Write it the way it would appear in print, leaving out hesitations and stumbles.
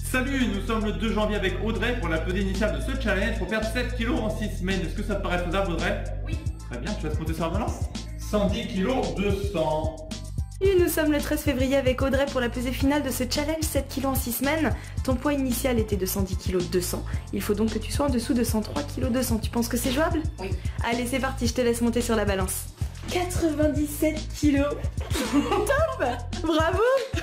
Salut, nous sommes le 2 janvier avec Audrey pour la pesée initiale de ce challenge pour perdre 7 kg en 6 semaines. Est-ce que ça te paraît faisable, Audrey? Oui. Très bien, tu vas se monter sur la balance. 110 kg 200. Et nous sommes le 13 février avec Audrey pour la pesée finale de ce challenge 7 kg en 6 semaines. Ton poids initial était de 110 kg 200. Il faut donc que tu sois en dessous de 103 kg 200. Tu penses que c'est jouable? Oui. Allez, c'est parti, je te laisse monter sur la balance. 97 kg. Top! Bravo!